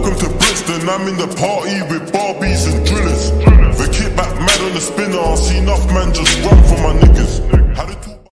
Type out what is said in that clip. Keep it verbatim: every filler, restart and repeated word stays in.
Welcome to Brixton, I'm in the party with Barbies and drillers. The kickback mad on the spinner, I see enough man just run for my niggas.